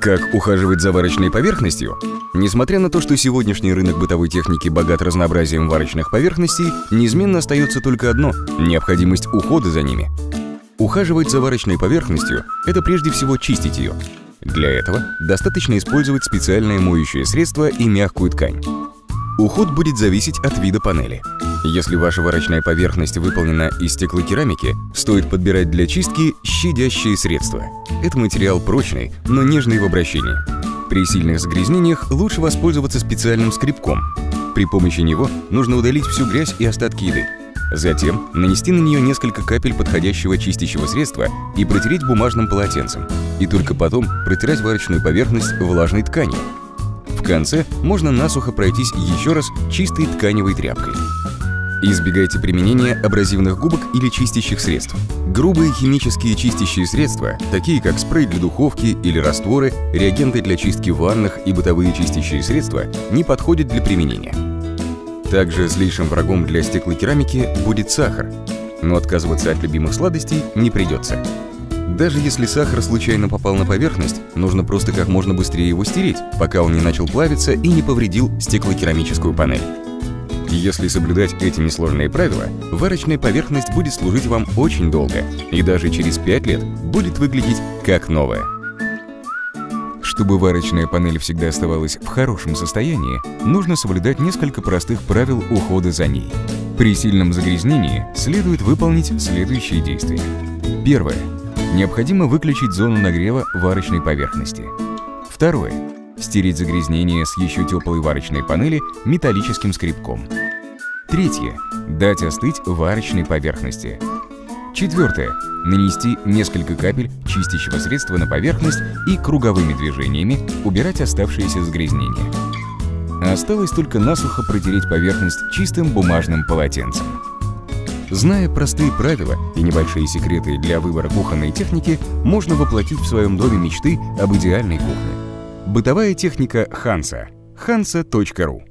Как ухаживать за варочной поверхностью? Несмотря на то, что сегодняшний рынок бытовой техники богат разнообразием варочных поверхностей, неизменно остается только одно – необходимость ухода за ними. Ухаживать за варочной поверхностью – это прежде всего чистить ее. Для этого достаточно использовать специальное моющее средство и мягкую ткань. Уход будет зависеть от вида панели. Если ваша варочная поверхность выполнена из стеклокерамики, стоит подбирать для чистки щадящие средства. Это материал прочный, но нежный в обращении. При сильных загрязнениях лучше воспользоваться специальным скребком. При помощи него нужно удалить всю грязь и остатки еды. Затем нанести на нее несколько капель подходящего чистящего средства и протереть бумажным полотенцем. И только потом протирать варочную поверхность влажной тканью. В конце можно насухо пройтись еще раз чистой тканевой тряпкой. Избегайте применения абразивных губок или чистящих средств. Грубые химические чистящие средства, такие как спрей для духовки или растворы, реагенты для чистки ванных и бытовые чистящие средства, не подходят для применения. Также злейшим врагом для стеклокерамики будет сахар, но отказываться от любимых сладостей не придется. Даже если сахар случайно попал на поверхность, нужно просто как можно быстрее его стереть, пока он не начал плавиться и не повредил стеклокерамическую панель. Если соблюдать эти несложные правила, варочная поверхность будет служить вам очень долго и даже через 5 лет будет выглядеть как новая. Чтобы варочная панель всегда оставалась в хорошем состоянии, нужно соблюдать несколько простых правил ухода за ней. При сильном загрязнении следует выполнить следующие действия. Первое. Необходимо выключить зону нагрева варочной поверхности. Второе. Стереть загрязнение с еще теплой варочной панели металлическим скребком. Третье. Дать остыть варочной поверхности. Четвертое. Нанести несколько капель чистящего средства на поверхность и круговыми движениями убирать оставшиеся загрязнения. Осталось только насухо протереть поверхность чистым бумажным полотенцем. Зная простые правила и небольшие секреты для выбора кухонной техники, можно воплотить в своем доме мечты об идеальной кухне. Бытовая техника Hansa. hansa.ru